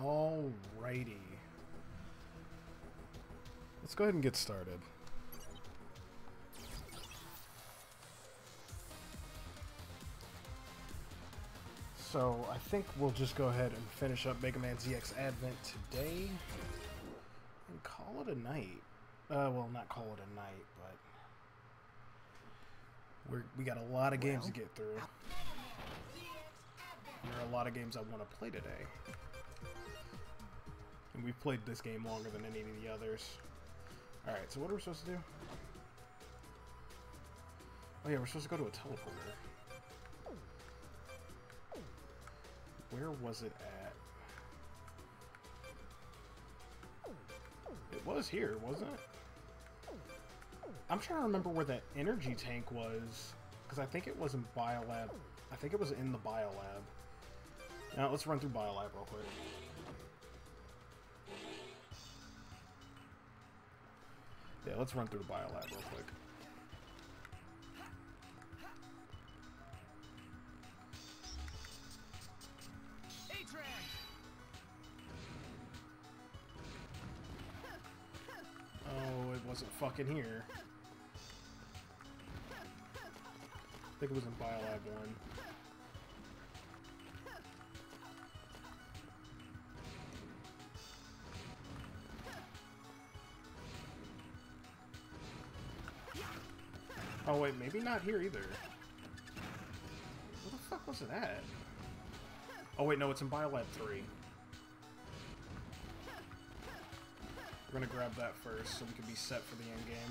Alrighty. Let's go ahead and get started. So, I think we'll just go ahead and finish up Mega Man ZX Advent today and call it a night. Well, not call it a night, but we got a lot of games to get through. There are a lot of games I want to play today. And we've played this game longer than any of the others. Alright, so what are we supposed to do? Oh yeah, we're supposed to go to a teleporter. Where was it at? It was here, wasn't it? I'm trying to remember where that energy tank was, because I think it was in Biolab. I think it was in the Biolab. Now, let's run through Biolab real quick. Yeah, let's run through the Biolab real quick. Oh, it wasn't fucking here. I think it was in Biolab 1. Oh wait, maybe not here either. Where the fuck was it at? Oh wait, no, it's in Biolab 3. We're gonna grab that first so we can be set for the end game.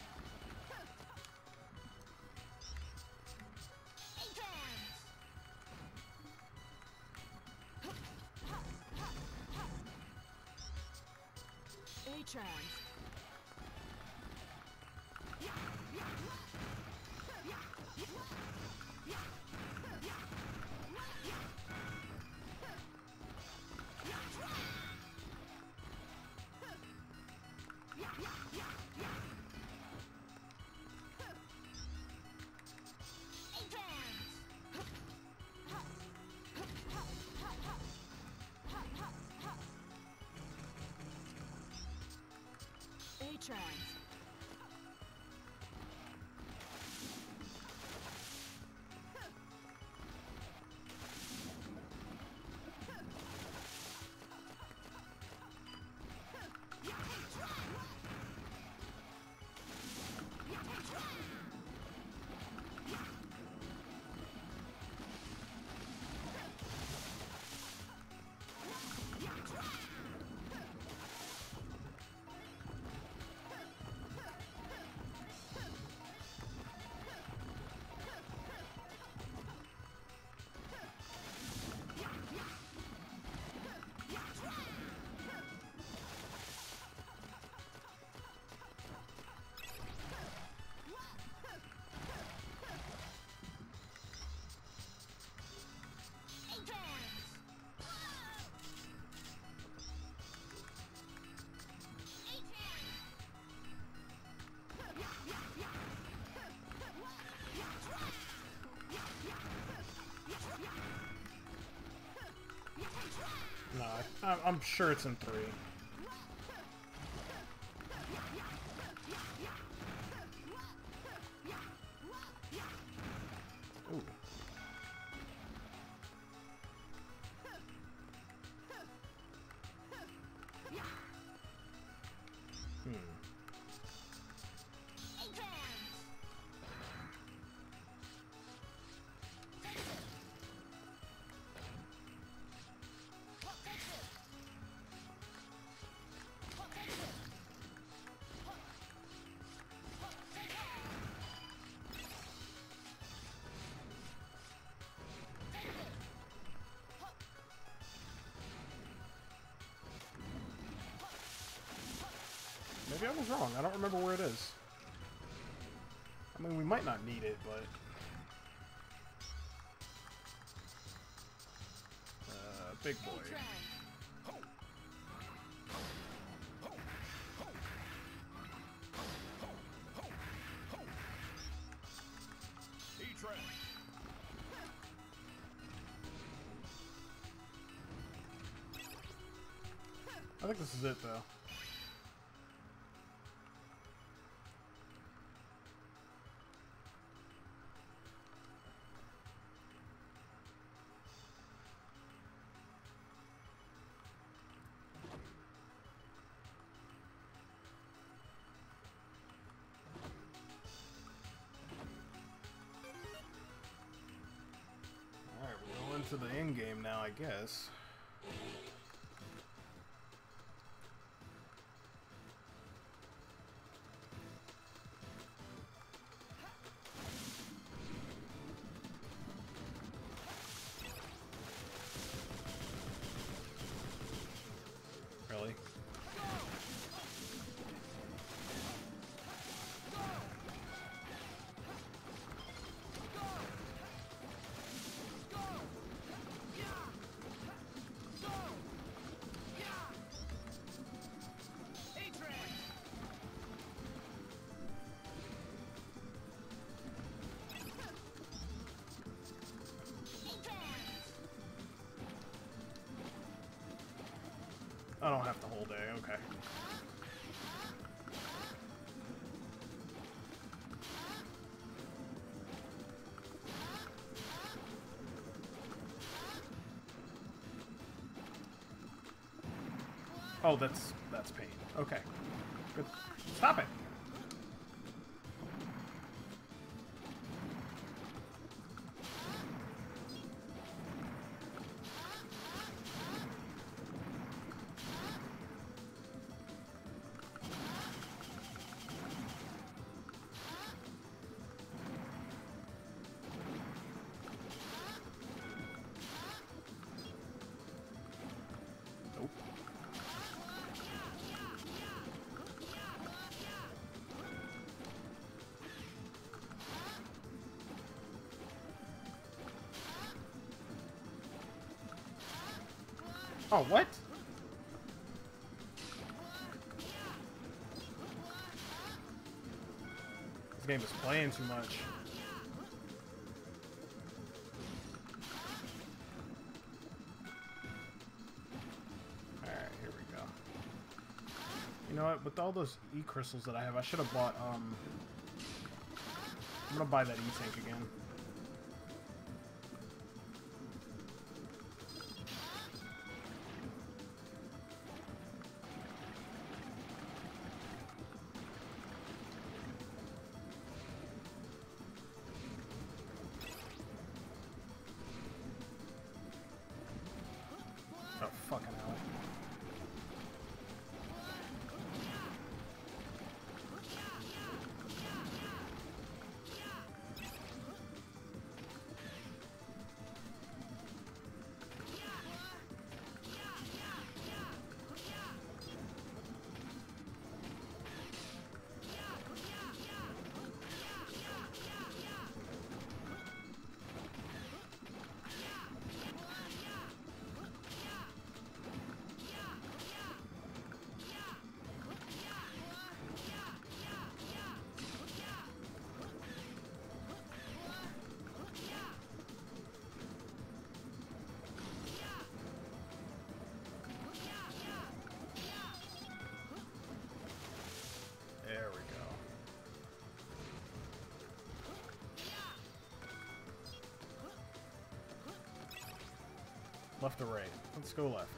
No, I'm sure it's in 3. Ooh. Maybe I was wrong. I don't remember where it is. I mean, we might not need it, but... big boy. I think this is it, though. Alright, we're going to the end game now, I guess. Really? I don't have the whole day, okay. Oh, that's pain. Okay. Good. Stop it! Nope. Oh, what? This game is playing too much. Alright, here we go. You know what? With all those E-crystals that I have, I should have bought, I'm gonna buy that E-tank again. Oh, fucking hell. There we go. Left or right? Let's go left.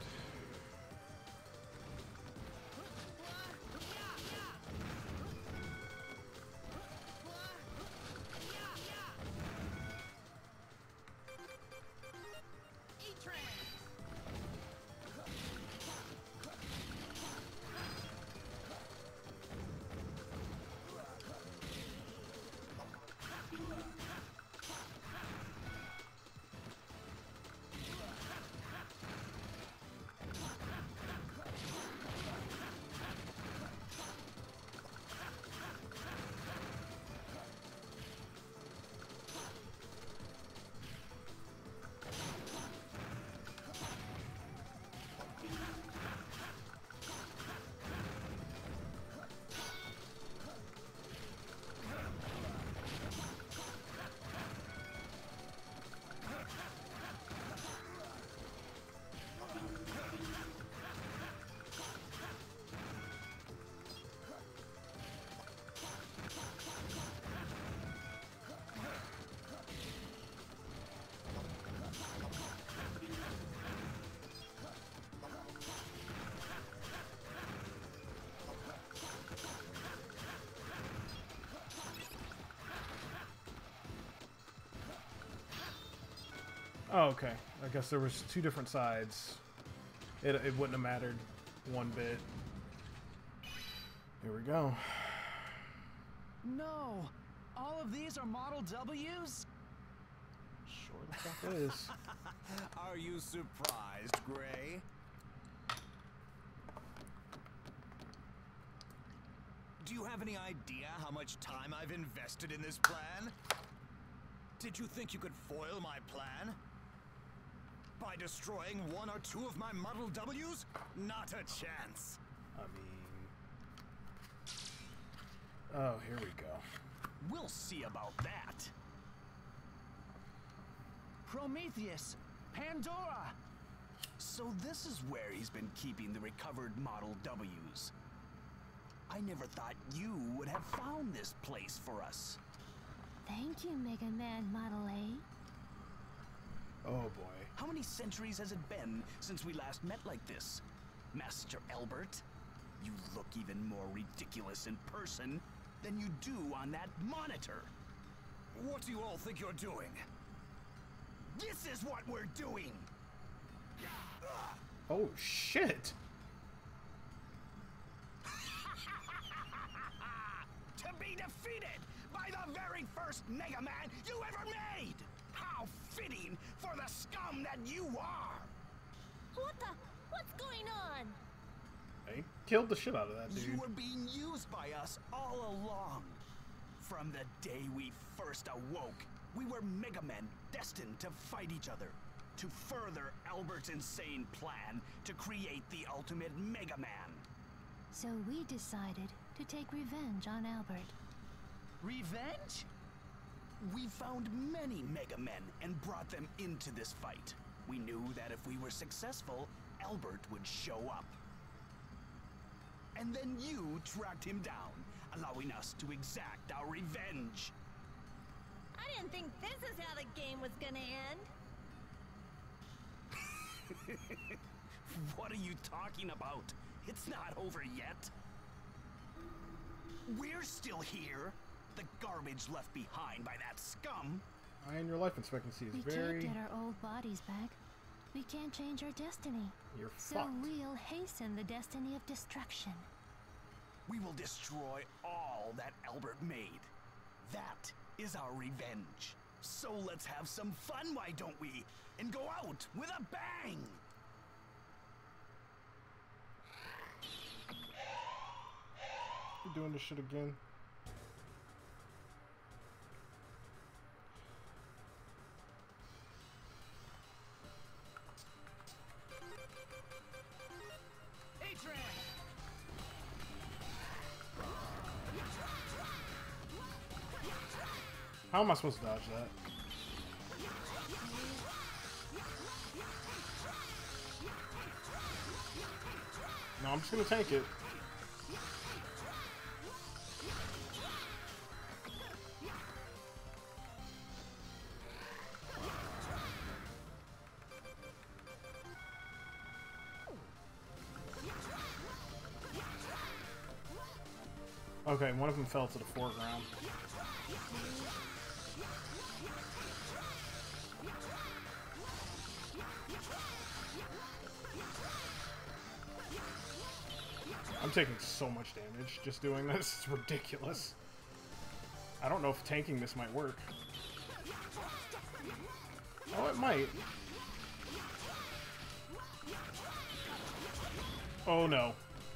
Oh, okay. I guess there was two different sides. It wouldn't have mattered one bit. Here we go. No! All of these are Model Ws? Sure the fuck is. Are you surprised, Gray? Do you have any idea how much time I've invested in this plan? Did you think you could foil my plan? By destroying one or two of my Model Ws? Not a chance. I mean... Oh, here we go. We'll see about that. Prometheus! Pandora! So this is where he's been keeping the recovered Model Ws. I never thought you would have found this place for us. Thank you, Mega Man Model A. Oh boy. How many centuries has it been since we last met like this? Master Albert? You look even more ridiculous in person than you do on that monitor. What do you all think you're doing? This is what we're doing! Oh shit! To be defeated by the very first Mega Man you ever made! How fitting for the scum that you are! What's going on? He killed the shit out of that dude. You were being used by us all along. From the day we first awoke, we were Mega Men destined to fight each other, to further Albert's insane plan to create the ultimate Mega Man. So we decided to take revenge on Albert. Revenge? We found many Mega Men and brought them into this fight. We knew that if we were successful, Albert would show up. And then you tracked him down, allowing us to exact our revenge. I didn't think this is how the game was gonna end. What are you talking about? It's not over yet. We're still here. The garbage left behind by that scum. And your life expectancy is We very... can't get our old bodies back. We can't change our destiny. You're So fucked. we'll hasten the destiny of destruction. We will destroy all that Albert made. That is our revenge. So let's have some fun, why don't we? And go out with a bang! You doing this shit again? How am I supposed to dodge that? No, I'm just gonna tank it. Okay, one of them fell to the foreground. I'm taking so much damage just doing this. It's ridiculous. I don't know if tanking this might work. Oh, it might. Oh, no.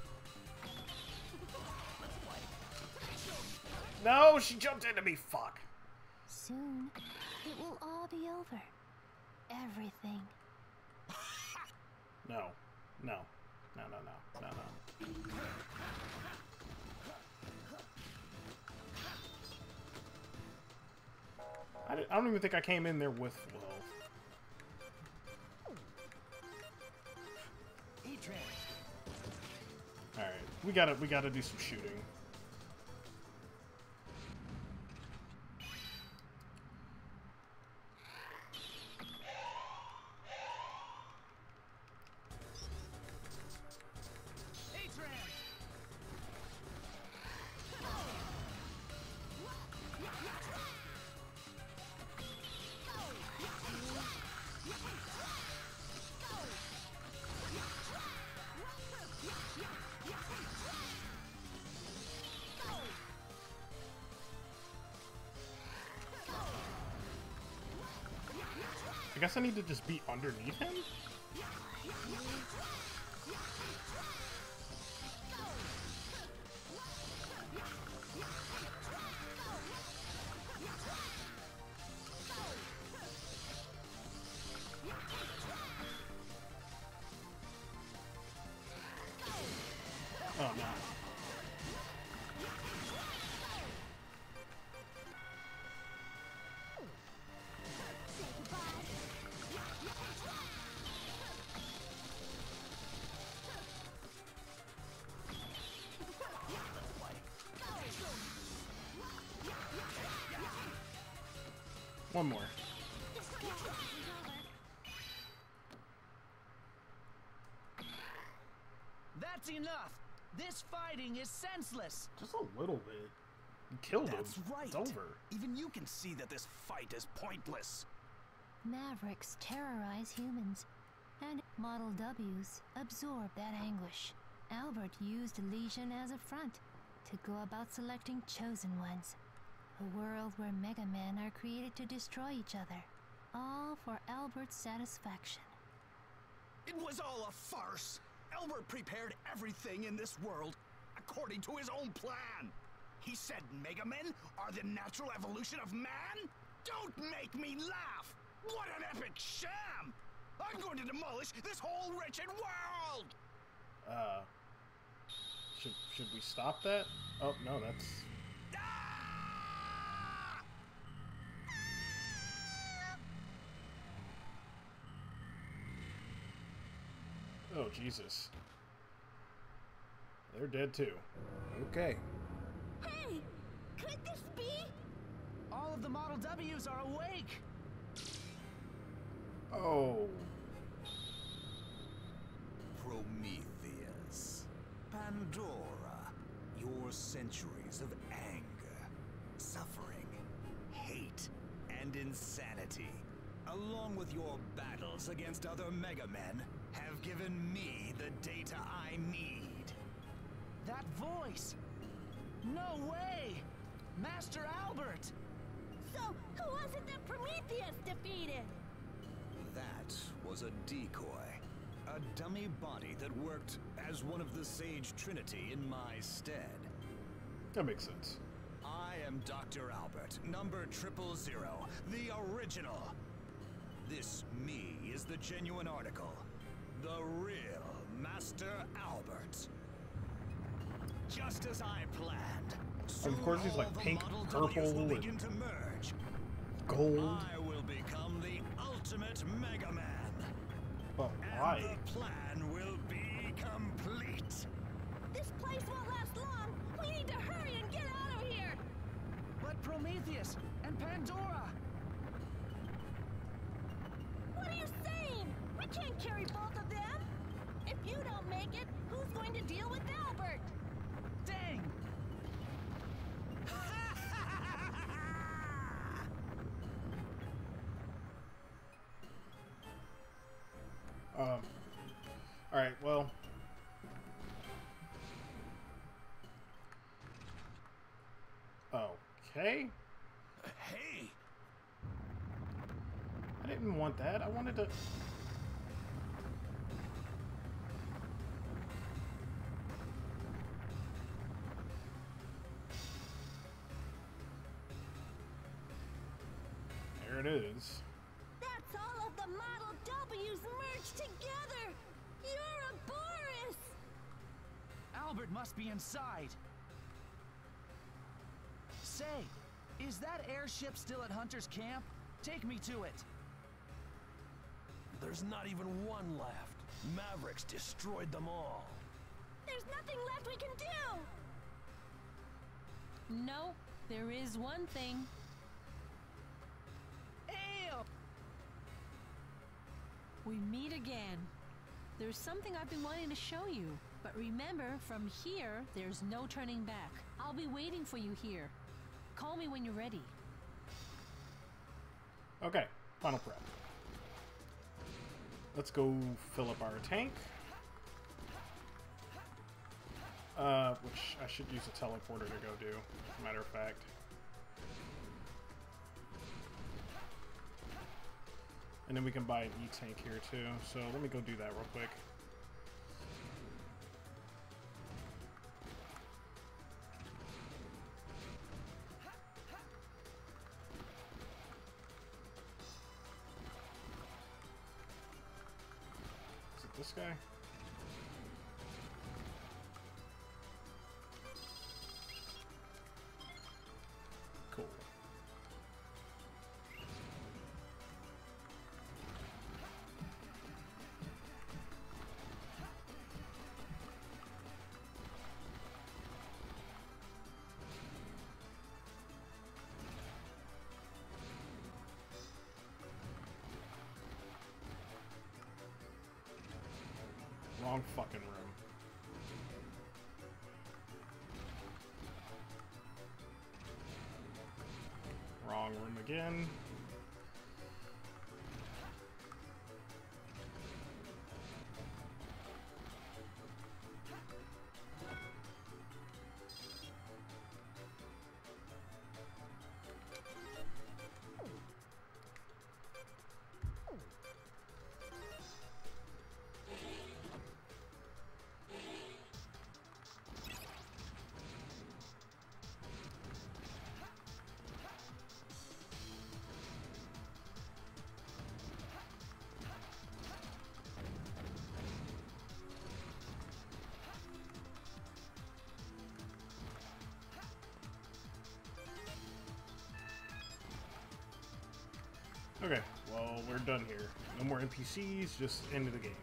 No, she jumped into me. Fuck. Soon, it will all be over. Everything. No. No. No, no, no. No, no. I don't even think I came in there with full health. Alright, we gotta do some shooting. I guess I need to just be underneath him? Oh no. One more. That's enough. This fighting is senseless. Just a little bit. You killed him. That's right. It's over. Even you can see that this fight is pointless. Mavericks terrorize humans, and Model Ws absorb that anguish. Albert used Legion as a front to go about selecting chosen ones. A world where Mega Men are created to destroy each other, all for Albert's satisfaction. It was all a farce. Albert prepared everything in this world according to his own plan. He said Mega Men are the natural evolution of man? Don't make me laugh! What an epic sham! I'm going to demolish this whole wretched world! Should we stop that? Oh, no, that's... Ah! Oh, Jesus. They're dead too. Okay. Hey! Could this be? All of the Model Ws are awake! Oh. Prometheus. Pandora. Your centuries of anger, suffering, hate, and insanity, along with your battles against other Mega Men, have given me the data I need. That voice! No way! Master Albert! So, who was it that Prometheus defeated? That was a decoy. A dummy body that worked as one of the Sage Trinity in my stead. That makes sense. I am Dr. Albert, number 000, the original. This me is the genuine article. The real Master Albert. Just as I planned. Soon Of course he's like all the pink, Model purple, Ws will and begin to merge. gold. I will become the ultimate Mega Man. But And why? the plan will be complete. This place won't last long. We need to hurry and get out of here. But Prometheus and Pandora! What are you saying? We can't carry both of them. If you don't make it, who's going to deal with Albert? Dang! Alright, well. Okay. Hey! I didn't want that. I wanted to... There it is. That's all of the Model W's merged together. Ouroboros! Albert must be inside. Say, is that airship still at Hunter's camp? Take me to it. There's not even one left. Mavericks destroyed them all. There's nothing left we can do. No, there is one thing. Ew! We meet again. There's something I've been wanting to show you. But remember, from here, there's no turning back. I'll be waiting for you here. Call me when you're ready. Okay, final prep. Let's go fill up our tank. Which I should use a teleporter to go do, as a matter of fact. And then we can buy an E-tank here too. So let me go do that real quick. Is it this guy? Cool. Wrong fucking room. Wrong room again. Okay, well, we're done here. No more NPCs, just end of the game.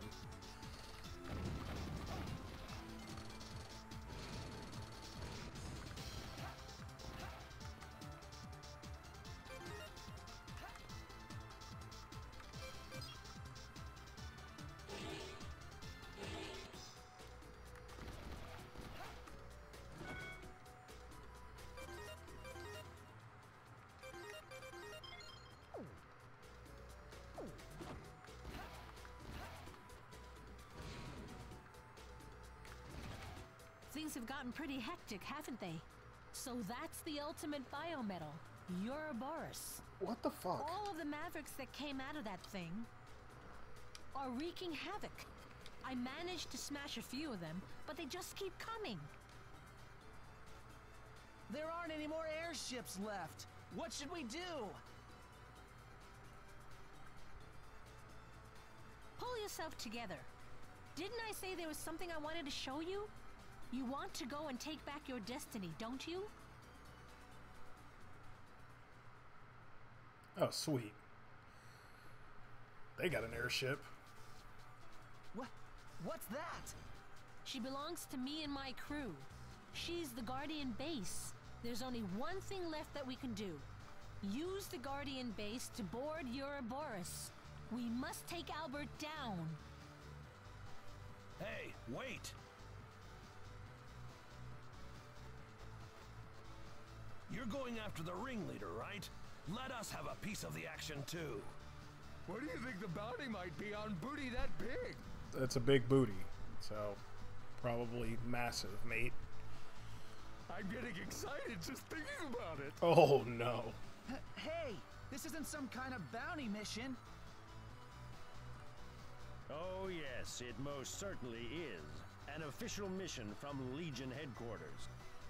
Things have gotten pretty hectic, haven't they? So that's the ultimate biometal, Ouroboros. What the fuck? All of the Mavericks that came out of that thing are wreaking havoc. I managed to smash a few of them, but they just keep coming. There aren't any more airships left. What should we do? Pull yourself together. Didn't I say there was something I wanted to show you? You want to go and take back your destiny, don't you? Oh, sweet. They got an airship. What's that? She belongs to me and my crew. She's the Guardian Base. There's only one thing left that we can do. Use the Guardian Base to board Ouroboros. We must take Albert down. Hey, wait! You're going after the ringleader, right? Let us have a piece of the action, too. What do you think the bounty might be on booty that big? That's a big booty, so probably massive, mate. I'm getting excited just thinking about it. Oh, no. Hey, this isn't some kind of bounty mission. Oh yes, it most certainly is. An official mission from Legion headquarters.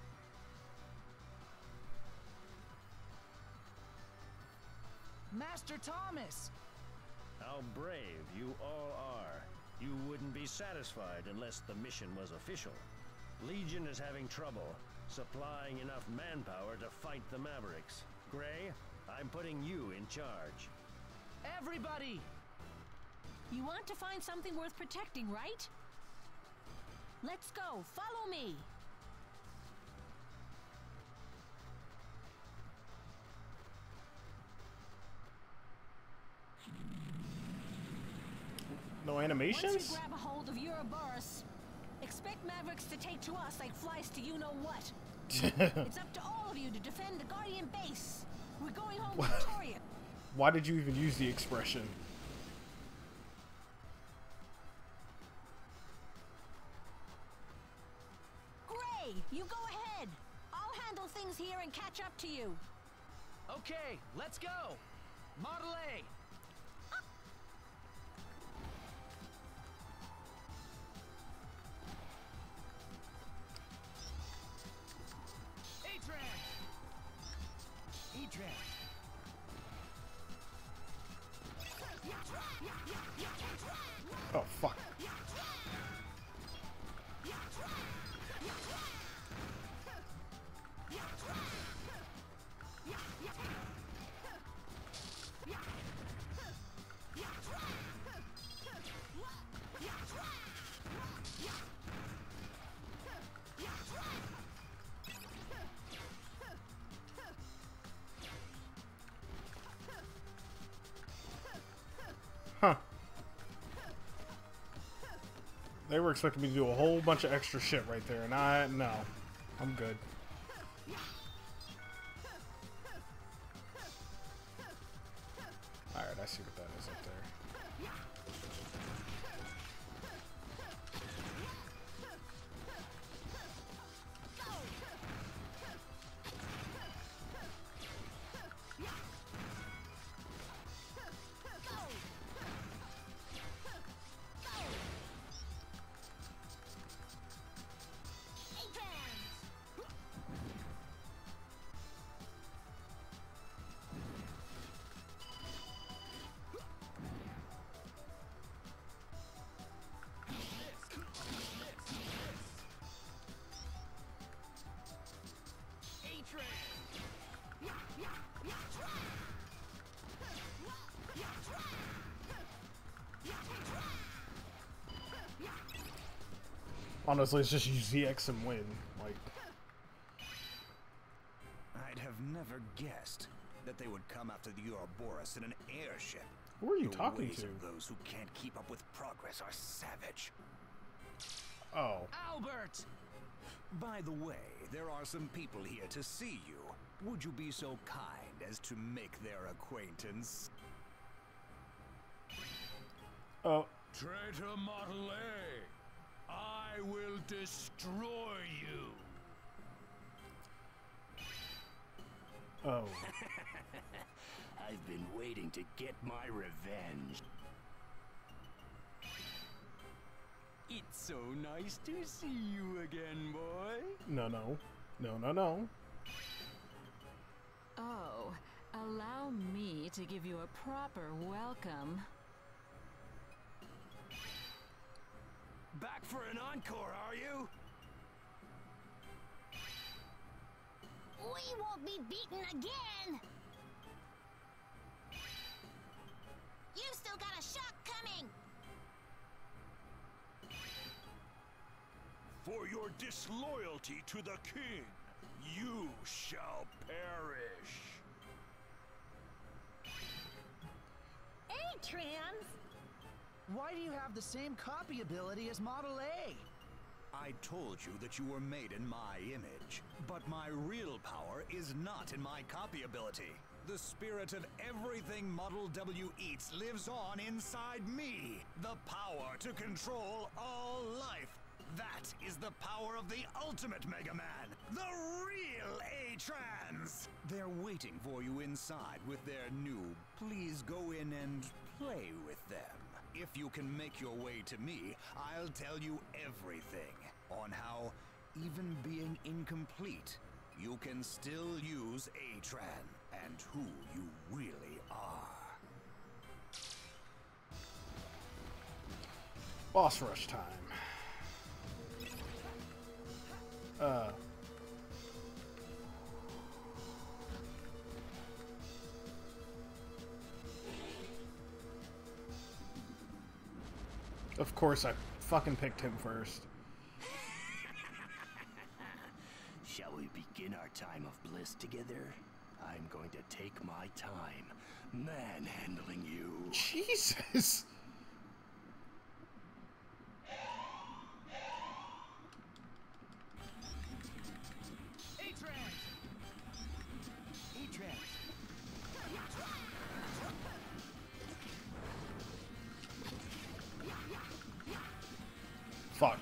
Master Thomas! How brave you all are. You wouldn't be satisfied unless the mission was official. Legion is having trouble supplying enough manpower to fight the Mavericks. Gray, I'm putting you in charge. Everybody! You want to find something worth protecting, right? Let's go. Follow me. No animations? Once you grab a hold of Ouroboros, expect Mavericks to take to us like flies to you-know-what. It's up to all of you to defend the Guardian Base. We're going home victorious. Why did you even use the expression? Gray, you go ahead. I'll handle things here and catch up to you. Okay, let's go! Model A! They were expecting me to do a whole bunch of extra shit right there, and no. I'm good. Alright, I see what that is up there. Honestly, it's just use ZX and win. Like, I'd have never guessed that they would come after the Ouroboros in an airship. who are you The talking ways to? of those who can't keep up with progress are savage. Oh, Albert! By the way, there are some people here to see you. Would you be so kind as to make their acquaintance? oh, Traitor Model A, I will destroy you. oh. I've been waiting to get my revenge. It's so nice to see you again, boy. No, no. No, no, no. Oh, allow me to give you a proper welcome. Back for an encore, are you? We won't be beaten again! You've still got a shock coming! For your disloyalty to the king, you shall perish. Hey, Trans! Why do you have the same copy ability as Model A? I told you that you were made in my image, but my real power is not in my copy ability. The spirit of everything Model W eats lives on inside me. The power to control all life. That is the power of the ultimate Mega Man, the real A-Trans! They're waiting for you inside with their new please go in and play with them. If you can make your way to me, I'll tell you everything on how, even being incomplete, you can still use A-Tran and who you really are. Boss rush time. Of course, I fucking picked him first. Shall we begin our time of bliss together? I'm going to take my time manhandling you. Jesus! Fuck.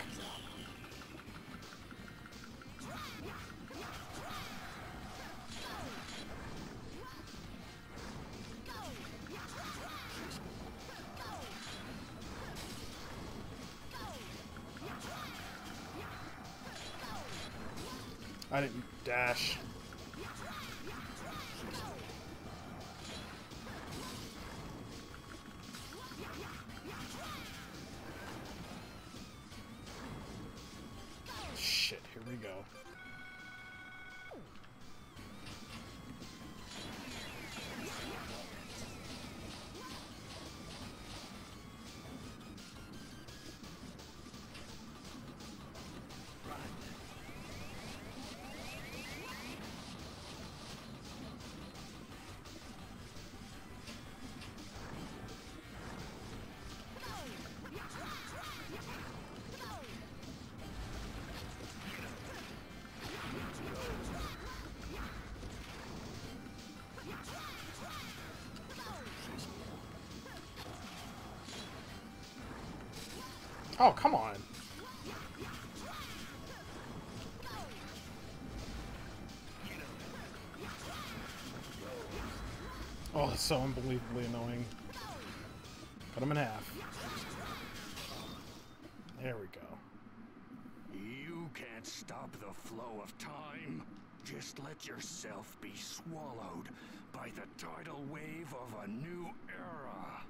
I didn't dash. Shit, here we go. Oh, come on. Oh, that's so unbelievably annoying. Cut him in half. There we go. You can't stop the flow of time. Just let yourself be swallowed by the tidal wave of a new era.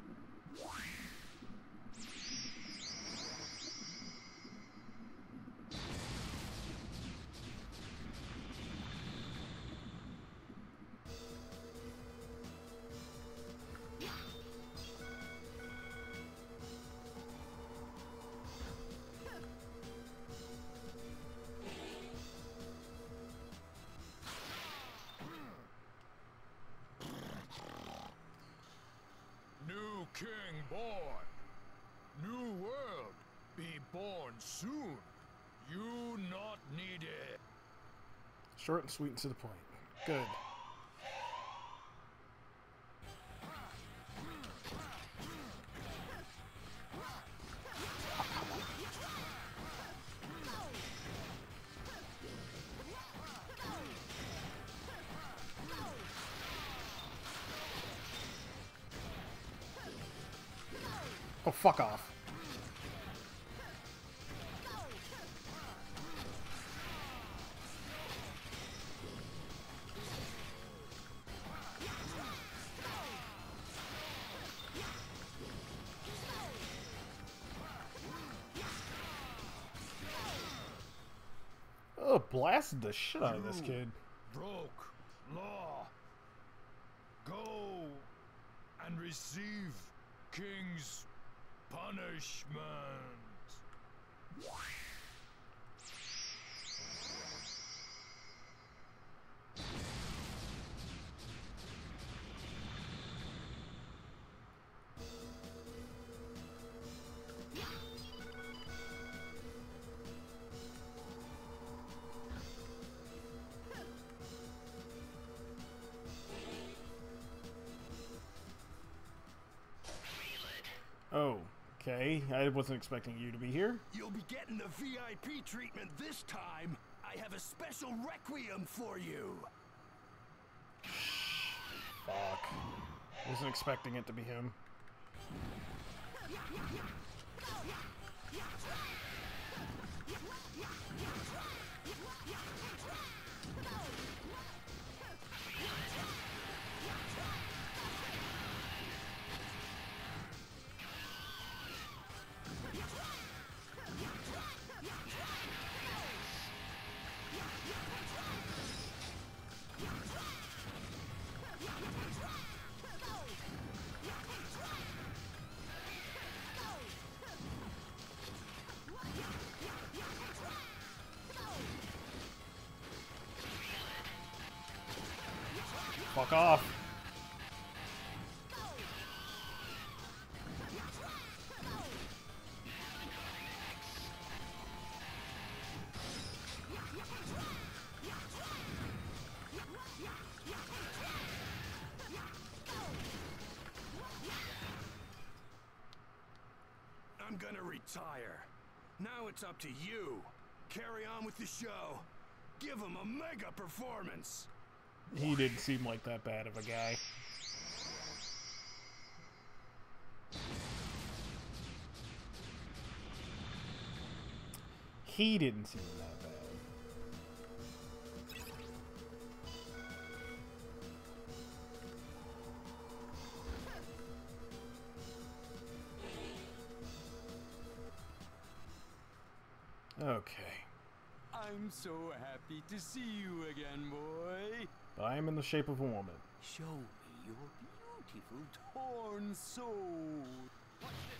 New king born. New world be born soon. You not needed. Short and sweet and to the point. Good. Oh, fuck off. Oh, blasted the shit out of this kid. Broke law. Go and receive king's punishment. Oh, okay. I wasn't expecting you to be here. You'll be getting the VIP treatment this time. I have a special requiem for you. Fuck. Wasn't expecting it to be him. Fuck off. I'm gonna retire. Now it's up to you. Carry on with the show. Give him a mega performance. He didn't seem like that bad of a guy. He didn't seem that bad. Okay. I'm so happy to see you again, boy. But I am in the shape of a woman. Show me your beautiful torn soul. What's this?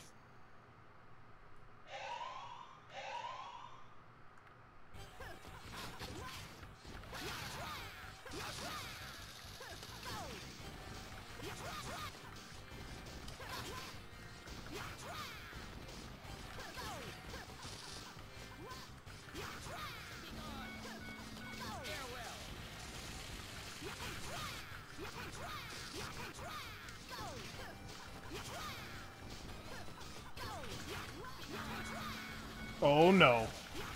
Oh no.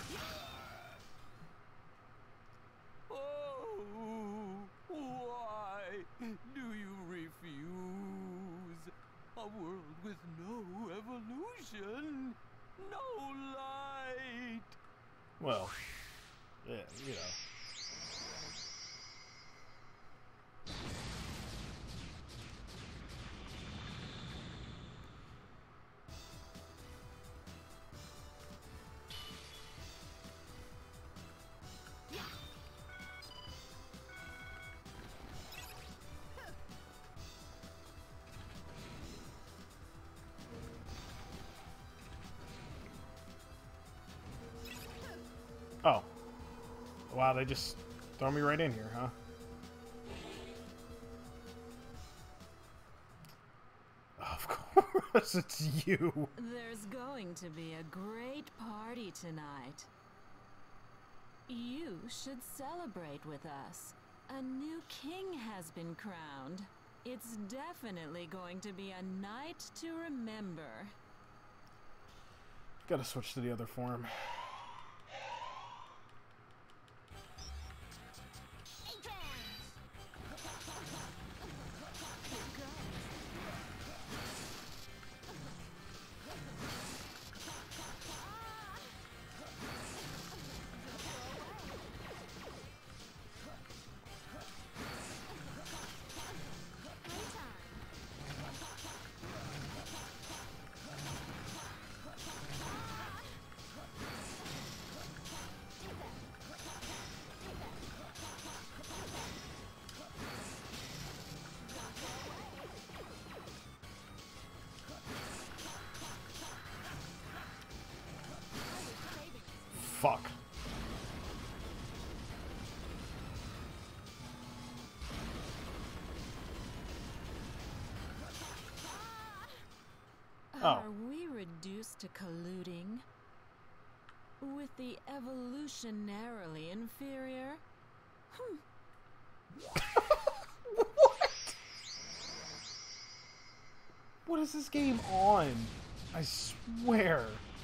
Oh, why do you refuse? A world with no evolution, no light. Well, yeah, you know. Oh. Wow, they just throw me right in here, huh? Of course it's you. There's going to be a great party tonight. You should celebrate with us. A new king has been crowned. It's definitely going to be a night to remember. Gotta switch to the other form. Fuck. Are we reduced to colluding with the evolutionarily inferior? What is this game on? I swear.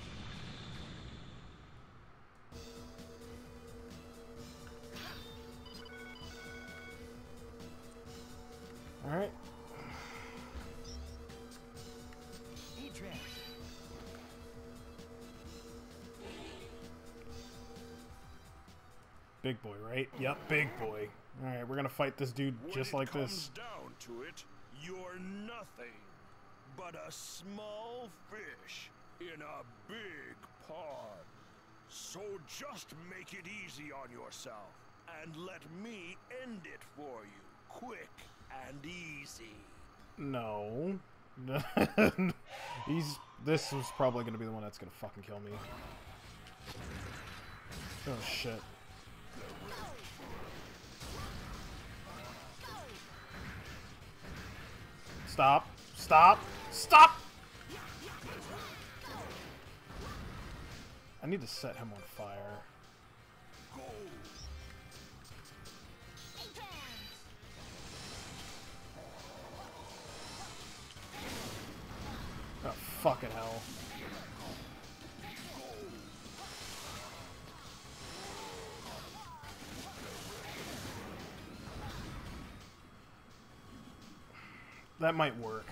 Alright. Big boy, right? Yep, big boy. Alright, we're gonna fight this dude just like this. When it comes down to it, you're nothing but a small fish in a big pond. So just make it easy on yourself and let me end it for you, quick and easy. No. This was probably gonna be the one that's gonna fucking kill me. Oh shit. Stop. Stop. Stop! I need to set him on fire. Oh, fucking hell. That might work.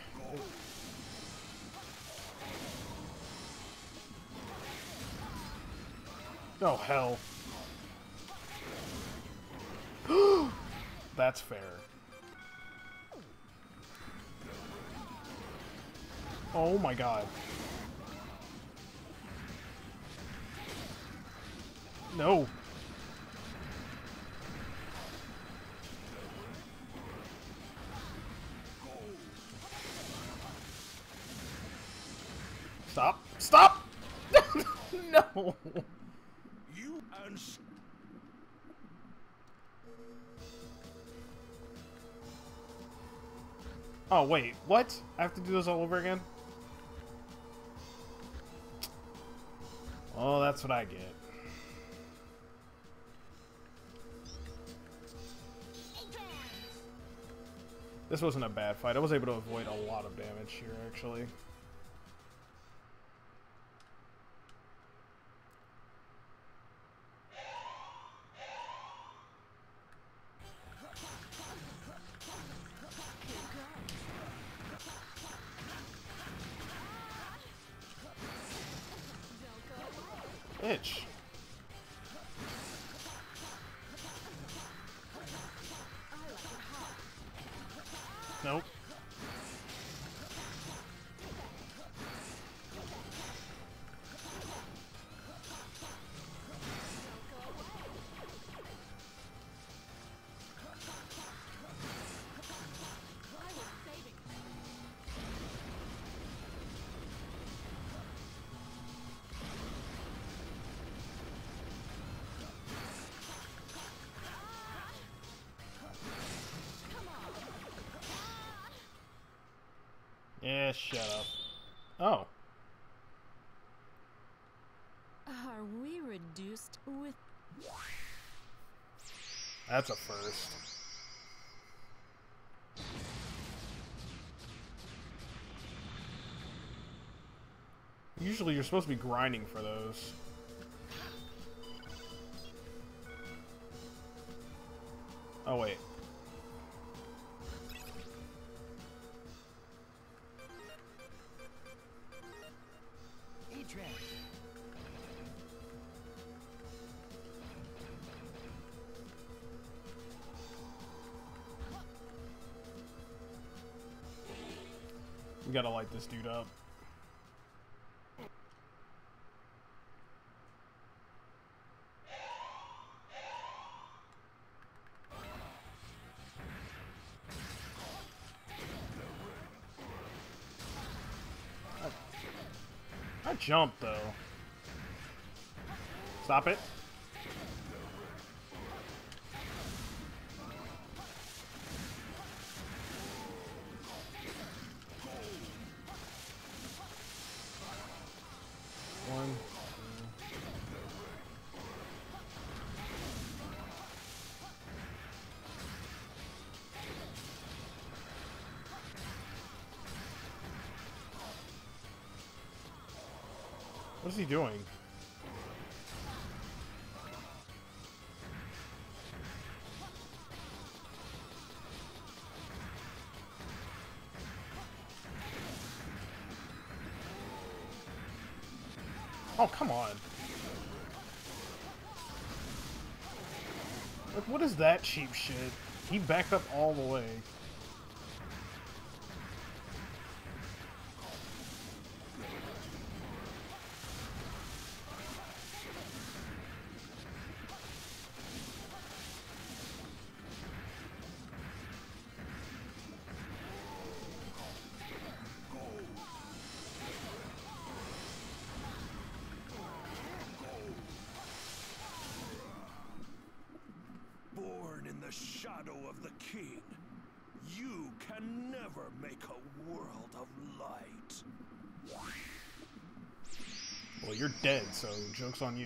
Oh, hell. That's fair. Oh my god. No. Stop. Stop! No. You and Oh, wait. What? I have to do this all over again? Oh, that's what I get. This wasn't a bad fight. I was able to avoid a lot of damage here, actually. Itch. Nope. Yeah, shut up. Oh. Are we reduced with... That's a first. Usually you're supposed to be grinding for those. Oh, wait. We gotta light this dude up. I jumped though. Stop it. One. What is he doing? Oh, come on. Like, what is that cheap shit? He backed up all the way. Born in the shadow of the king, you can never make a world of light. Well, you're dead, so joke's on you.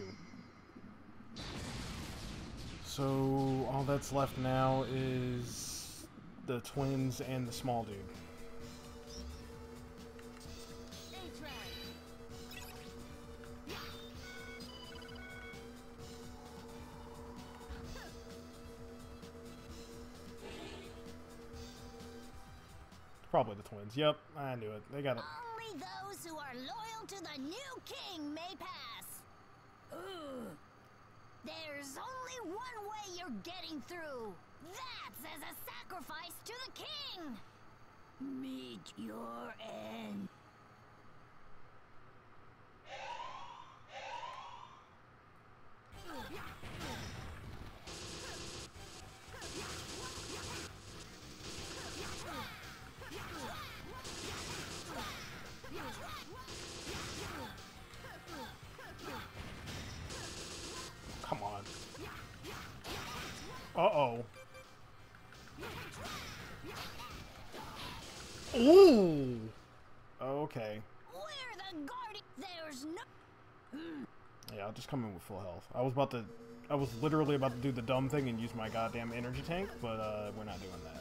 So, all that's left now is the twins and the small dude. Probably the twins. Yep, I knew it. They got it. Only those who are loyal to the new king may pass. Ugh. There's only one way you're getting through. That's as a sacrifice to the king. Meet your end. Come on. Uh-oh. Ooh! Okay. We're the guardian. There's no... Yeah, I'll just come in with full health. I was literally about to do the dumb thing and use my goddamn energy tank, but we're not doing that.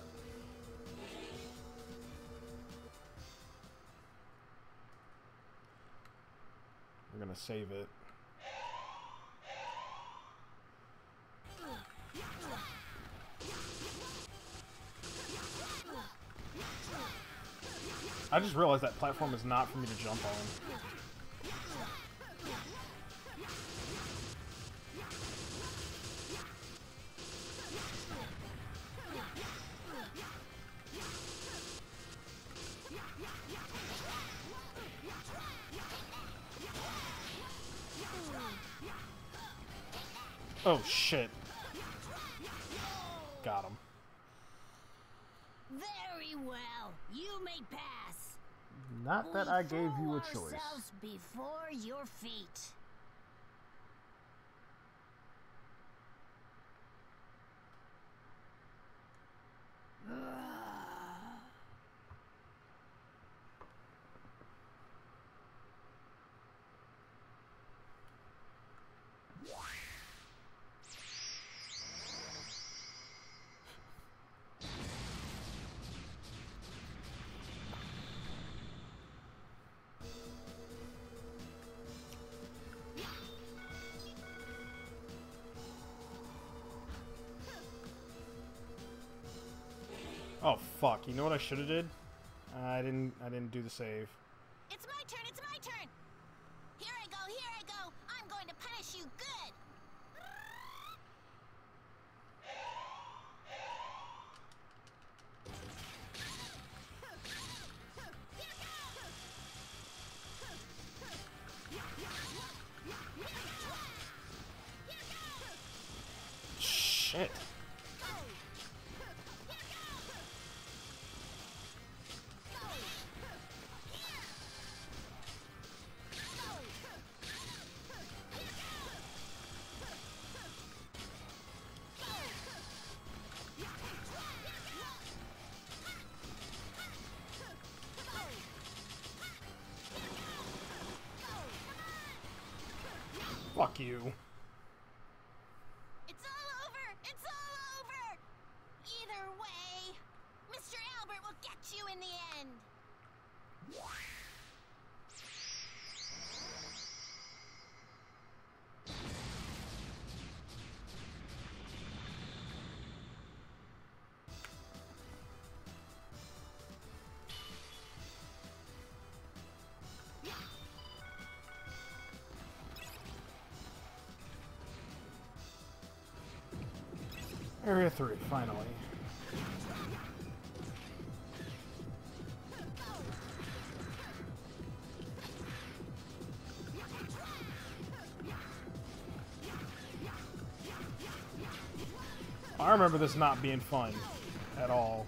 We're gonna save it. I just realized that platform is not for me to jump on. Oh, shit. Got him. Very well. You may pass. Not that I gave you a choice. Ourselves before your feet. Oh fuck! You know what I should have did? I didn't do the save. It's my turn. It's my turn. Here I go. Here I go. I'm going to punish you good. Shit. Fuck you. It's all over. It's all over. Either way, Mr. Albert will get you in the end. Area 3, finally. I remember this not being fun at all.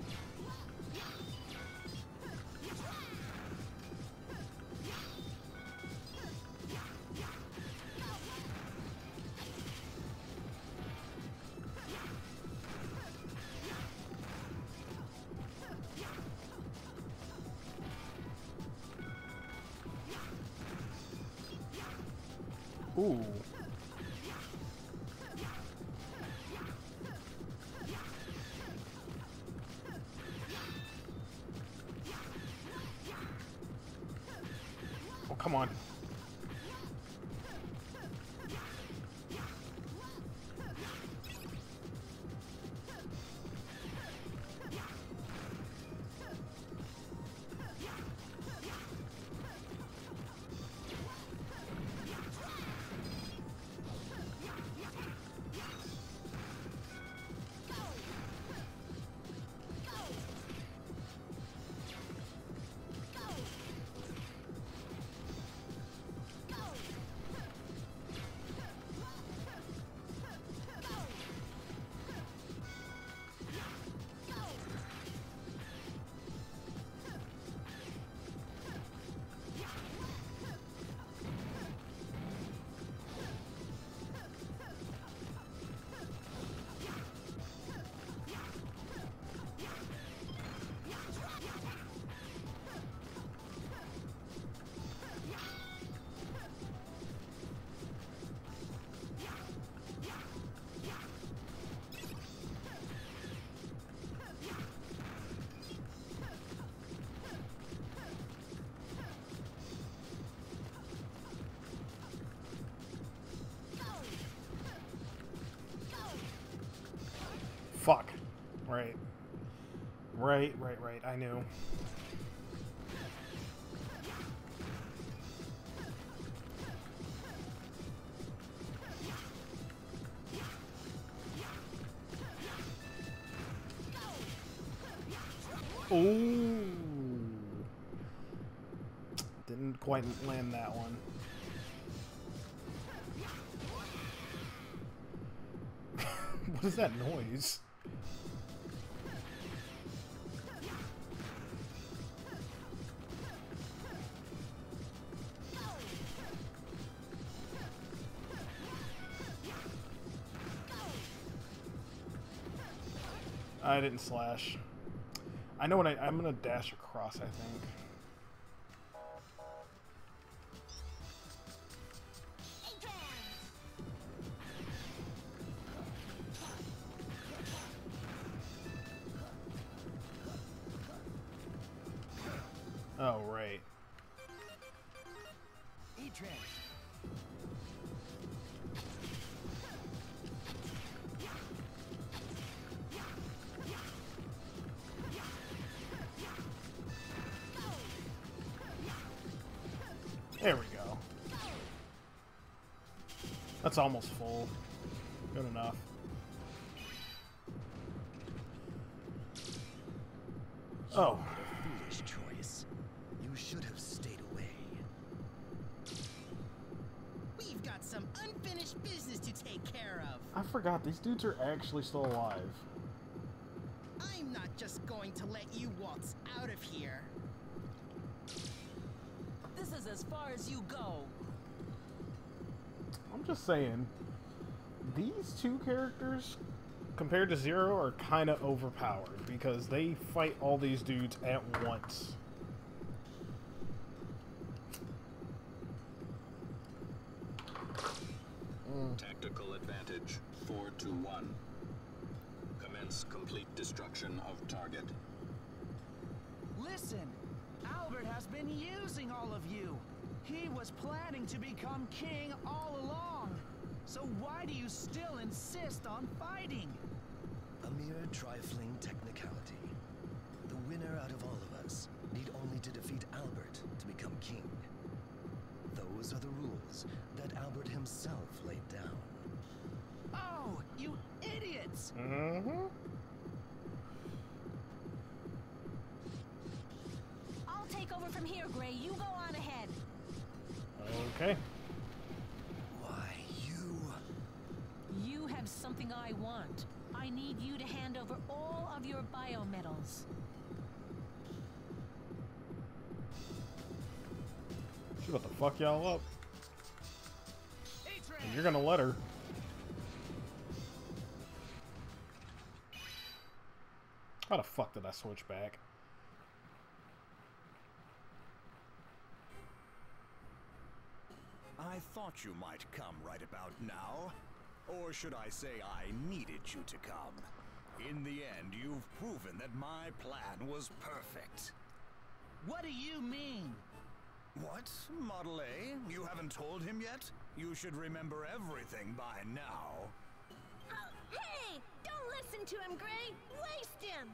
Ooh. Oh, come on. Fuck. Right. Right. I knew. Ooh. Didn't quite land that one. What is that noise? I didn't slash. I know what I'm gonna dash across, I think. Oh, right. There we go. That's almost full. Good enough. Oh. Foolish choice. You should have stayed away. We've got some unfinished business to take care of. I forgot, these dudes are actually still alive. I'm not just going to let you waltz out of here. This is as far as you go. I'm just saying, these two characters, compared to Zero, are kind of overpowered because they fight all these dudes at once. Tactical advantage 4-1. Commence complete destruction of target. Listen, Albert has been using all of you. He was planning to become king all along. So why do you still insist on fighting? A mere trifling technicality. The winner out of all of us need only to defeat Albert to become king. Those are the rules that Albert himself laid down. Oh, you idiots! I'll take over from here, Gray. You go on ahead. Okay. Why, You have something I want. I need you to hand over all of your biometals. She's about to fuck y'all up. And you're gonna let her. How the fuck did I switch back? I thought you might come right about now. Or should I say I needed you to come. In the end, you've proven that my plan was perfect. What do you mean? What? Model A? You haven't told him yet? You should remember everything by now. Hey! Don't listen to him, Gray! Waste him!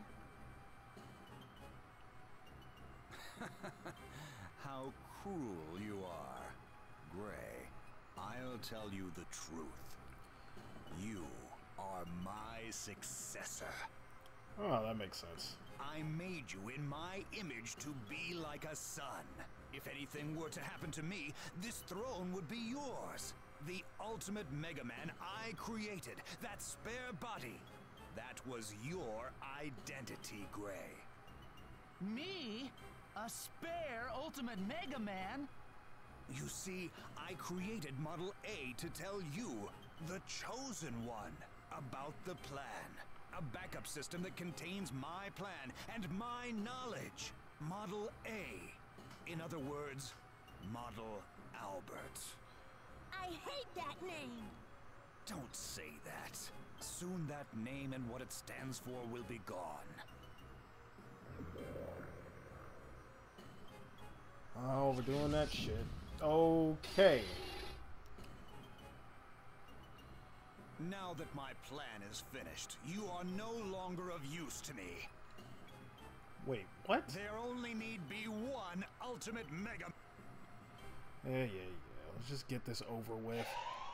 How cruel you are. Gray, I'll tell you the truth. You are my successor. Oh, that makes sense. I made you in my image to be like a son. If anything were to happen to me, this throne would be yours. The ultimate Mega Man I created, that spare body. That was your identity, Gray. Me? A spare Ultimate Mega Man? You see, I created Model A to tell you, the Chosen One, about the plan. A backup system that contains my plan and my knowledge. Model A. In other words, Model Albert. I hate that name! Don't say that. Soon that name and what it stands for will be gone. Oh, we're doing that shit. Okay. Now that my plan is finished, you are no longer of use to me. Wait, what? There only need be one ultimate Mega... Yeah. Let's just get this over with.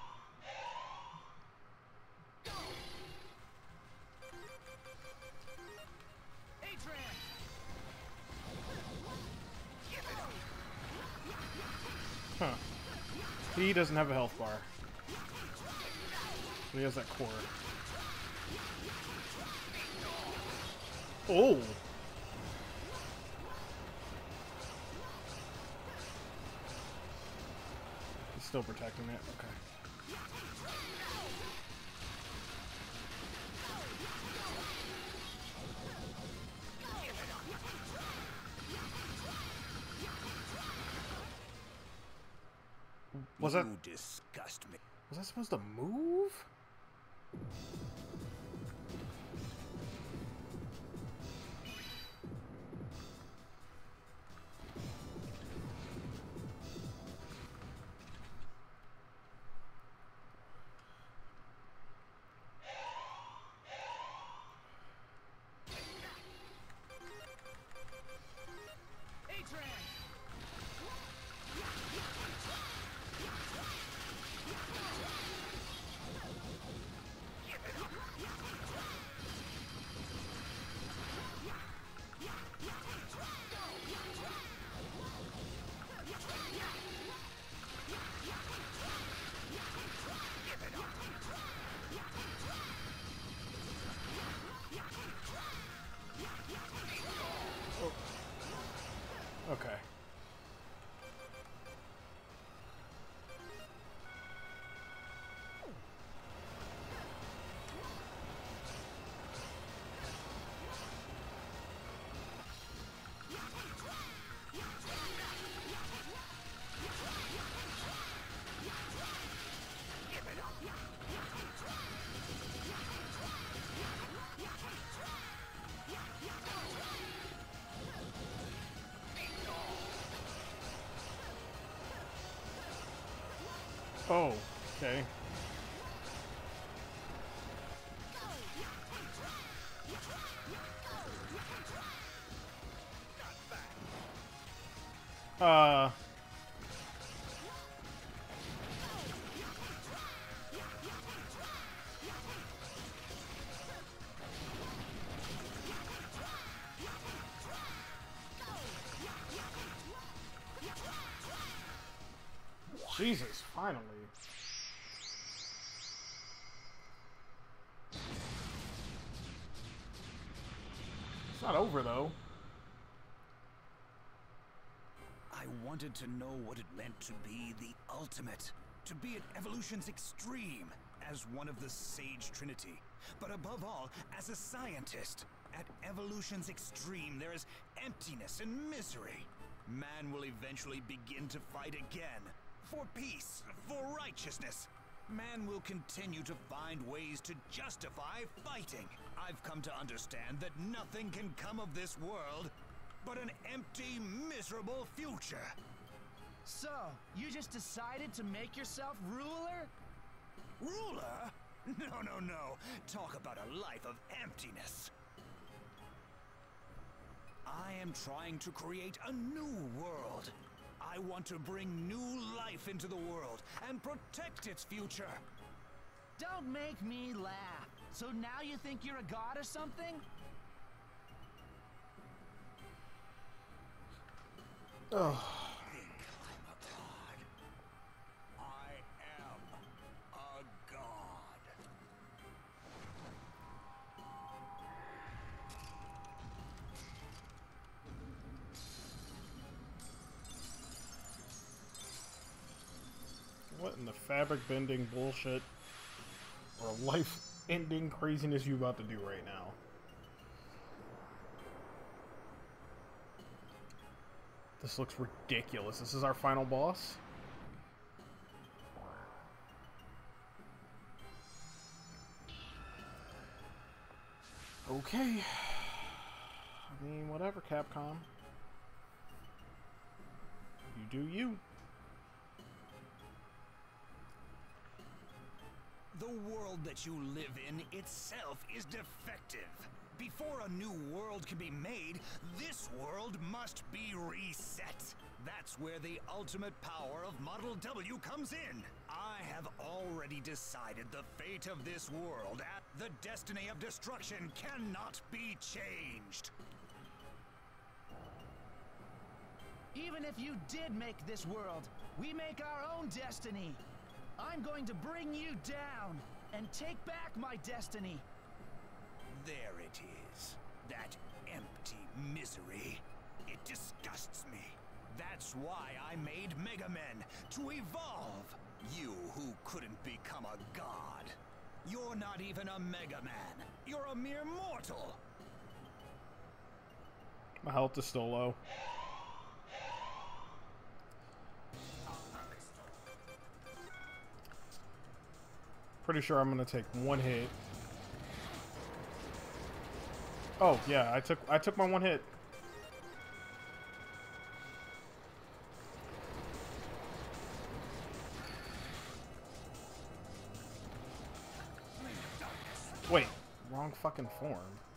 Huh. He doesn't have a health bar. But he has that core. Oh! He's still protecting it. Okay. Was that... You disgust me. Was I supposed to move? Okay. Oh, okay. Jesus, finally. It's not over, though. I wanted to know what it meant to be the ultimate, to be at evolution's extreme, as one of the Sage Trinity, but above all, as a scientist. At evolution's extreme, there is emptiness and misery. Man will eventually begin to fight again. For peace, for righteousness. Man will continue to find ways to justify fighting. I've come to understand that nothing can come of this world but an empty, miserable future. So, you just decided to make yourself ruler? Ruler? No. Talk about a life of emptiness. I am trying to create a new world. I want to bring new life into the world and protect its future. Don't make me laugh. So now you think you're a god or something? Oh. I am a god. What in the fabric-bending bullshit or life-ending craziness you about to do right now? This looks ridiculous. This is our final boss? Okay. I mean, whatever, Capcom. You do you. The world that you live in itself is defective. Before a new world can be made, this world must be reset. That's where the ultimate power of Model W comes in. I have already decided the fate of this world. The destiny of destruction cannot be changed. Even if you did make this world, we make our own destiny. I'm going to bring you down and take back my destiny. There it is. That misery. It disgusts me. That's why I made Mega Men, to evolve. You who couldn't become a god. You're not even a Mega Man. You're a mere mortal. My health is still low. Pretty sure I'm gonna take one hit. Oh yeah, I took my one hit. Wait, wrong fucking form.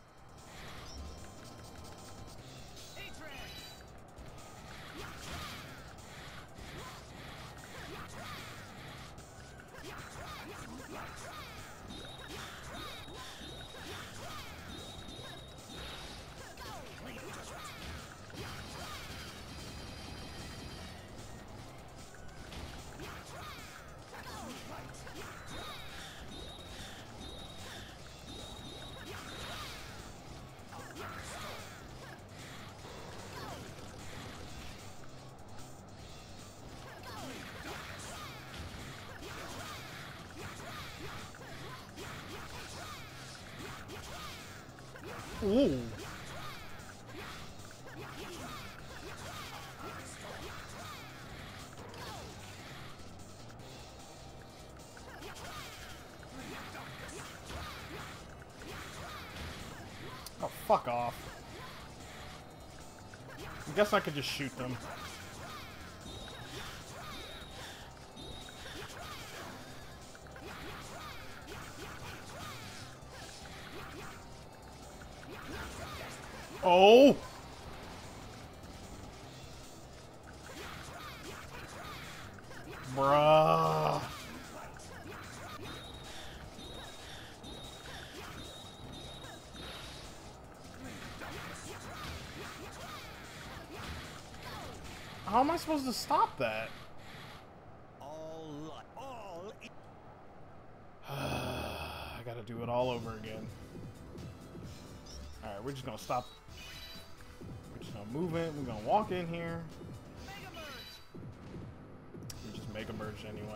Ooh. Oh, fuck off. I guess I could just shoot them. Oh! Bruh. How am I supposed to stop that? I gotta do it all over again. Alright, we're just gonna stop. We're just gonna move it. We're gonna walk in here. We just Mega Merge anyway.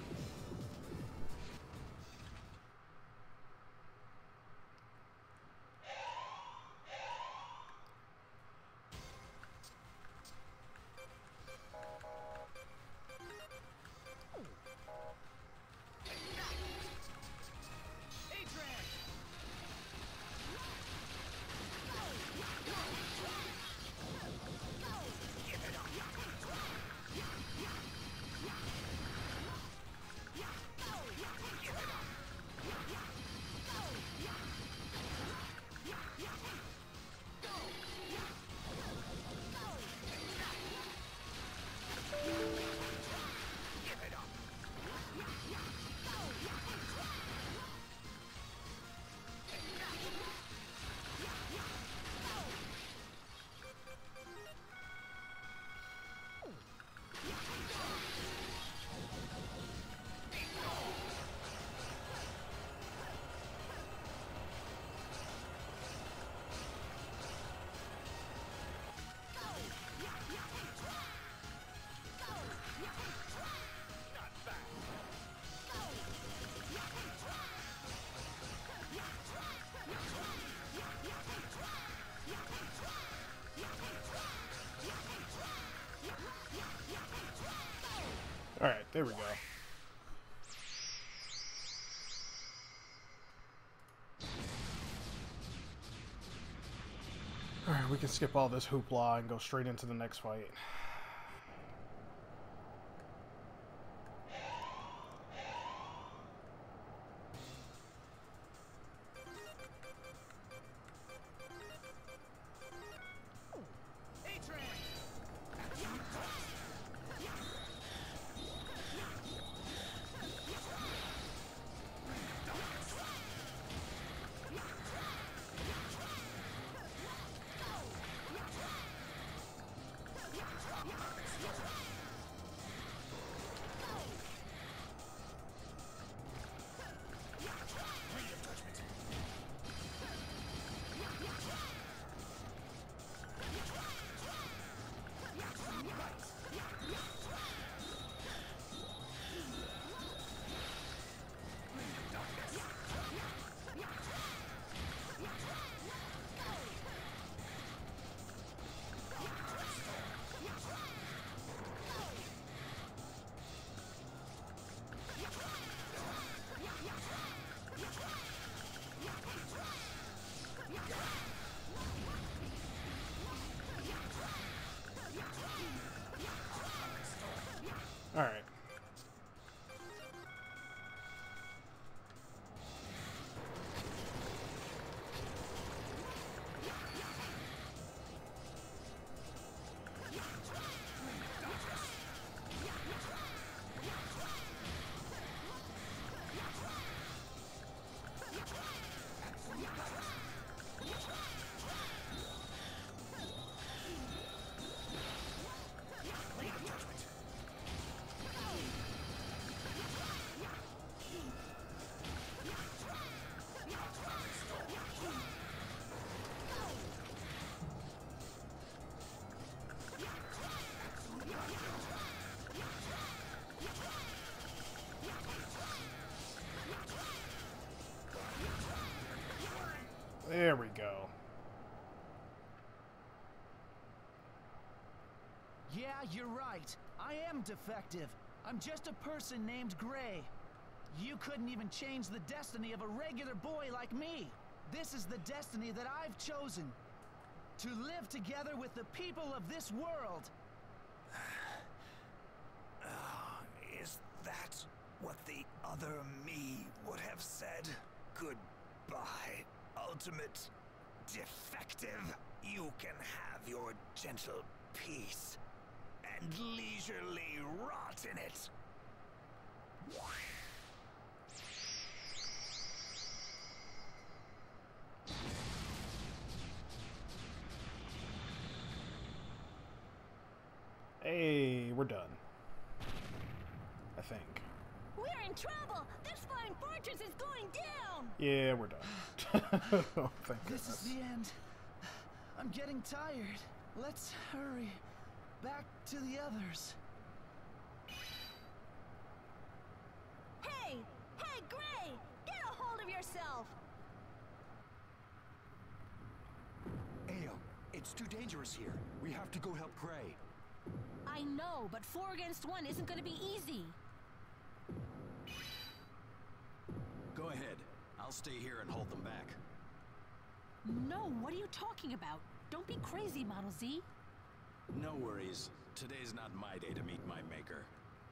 Alright, there we go. Alright, we can skip all this hoopla and go straight into the next fight. There we go. Yeah, you're right. I am defective. I'm just a person named Gray. You couldn't even change the destiny of a regular boy like me. This is the destiny that I've chosen. To live together with the people of this world. Is that what the other me would have said? Goodbye, ultimate defective. You can have your gentle peace and leisurely rot in it. Hey, we're done. I think. We're in trouble! This fine fortress is going down! Yeah, we're done. Oh, thank This goodness. is the end. I'm getting tired. Let's hurry. Back to the others. Hey! Hey, Gray! Get a hold of yourself! Ale, it's too dangerous here. We have to go help Gray. I know, but 4 against 1 isn't going to be easy. Go ahead. I'll stay here and hold them back. No, what are you talking about? Don't be crazy, Model Z. No worries. Today's not my day to meet my maker.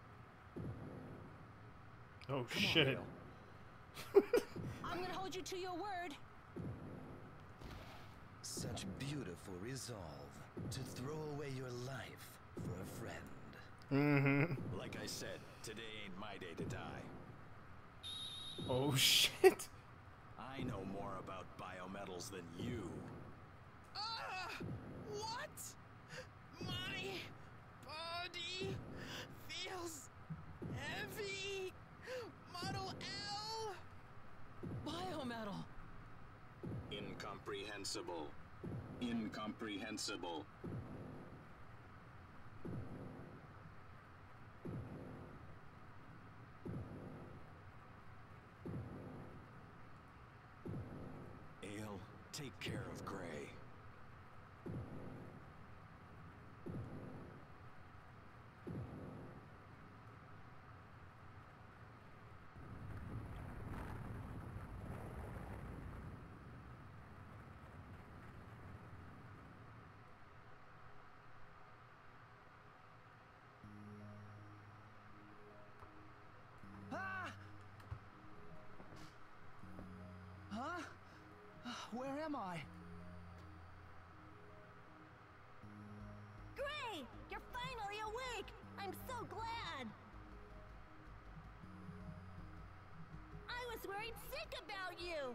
Oh, Come on, shit. Ale. I'm going to hold you to your word. Such beautiful resolve to throw away your life for a friend. Mm-hmm. Like I said, today ain't my day to die. Oh, shit. I know more about biometals than you. What? My body feels heavy. Model L. Biometal. Incomprehensible. Incomprehensible. Ale, take care of Gray. Ah! Huh? Where am I? Gray! You're finally awake! I'm so glad! I was worried sick about you!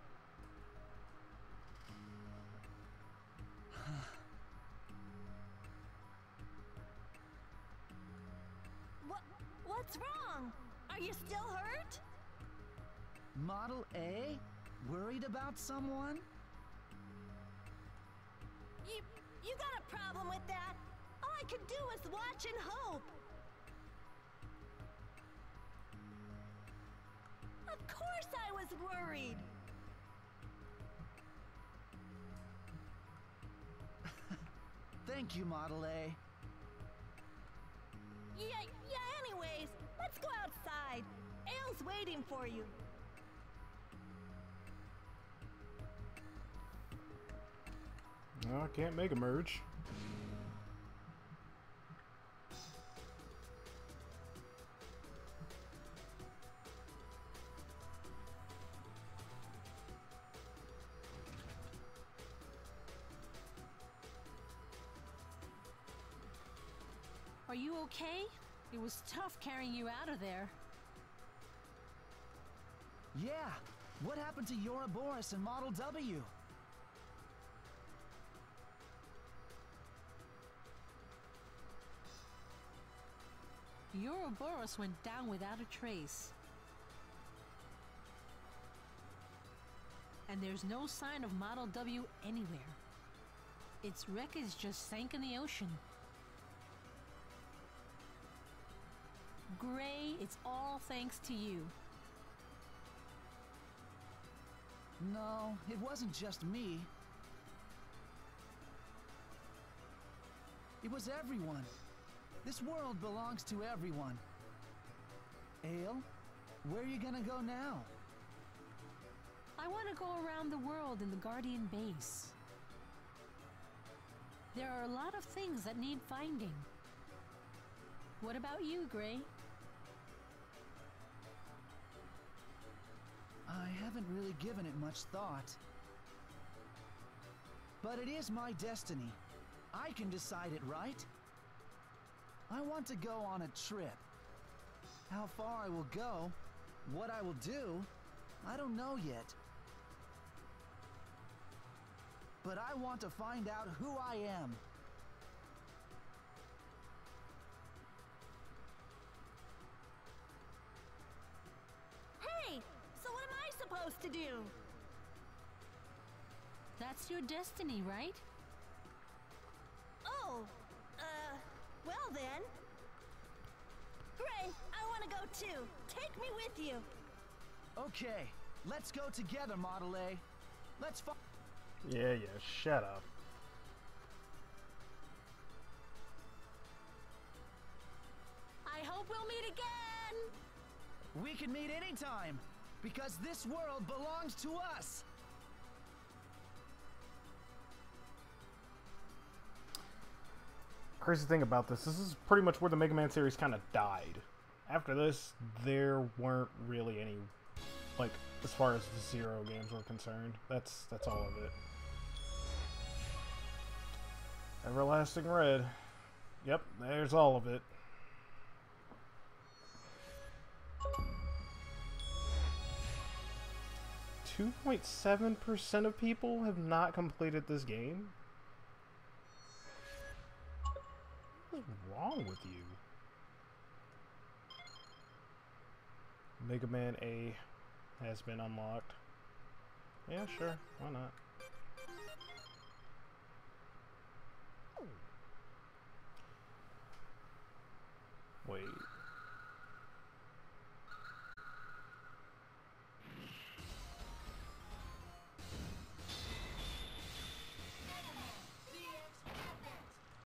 What's wrong? Are you still hurt? Model A? Worried about someone? You got a problem with that? All I could do was watch and hope. Of course I was worried. Thank you, Model A. Yeah, anyways, let's go outside. Ale's waiting for you. No, I can't make a merge. Are you okay? It was tough carrying you out of there. Yeah. What happened to Ouroboros and Model W? Ouroboros went down without a trace. And there's no sign of Model W anywhere. Its wreckage just sank in the ocean. Gray, it's all thanks to you. No, it wasn't just me. It was everyone. This world belongs to everyone. Ale, where are you gonna go now? I want to go around the world in the Guardian base. There are a lot of things that need finding. What about you, Gray? I haven't really given it much thought. But it is my destiny. I can decide it, right? I want to go on a trip. How far I will go, what I will do, I don't know yet. But I want to find out who I am. Hey, so what am I supposed to do? That's your destiny, right? Oh, well then. Gray, I want to go too. Take me with you. Okay, let's go together, Model A. Let's Yeah, shut up. I hope we'll meet again. We can meet anytime, because this world belongs to us. Crazy thing about this is pretty much where the Mega Man series kind of died. After this, there weren't really any, like, as far as the Zero games were concerned. That's all of it. Everlasting Red. Yep, there's all of it. .7% of people have not completed this game? What's wrong with you? Mega Man A has been unlocked. Yeah, sure. Why not? Wait.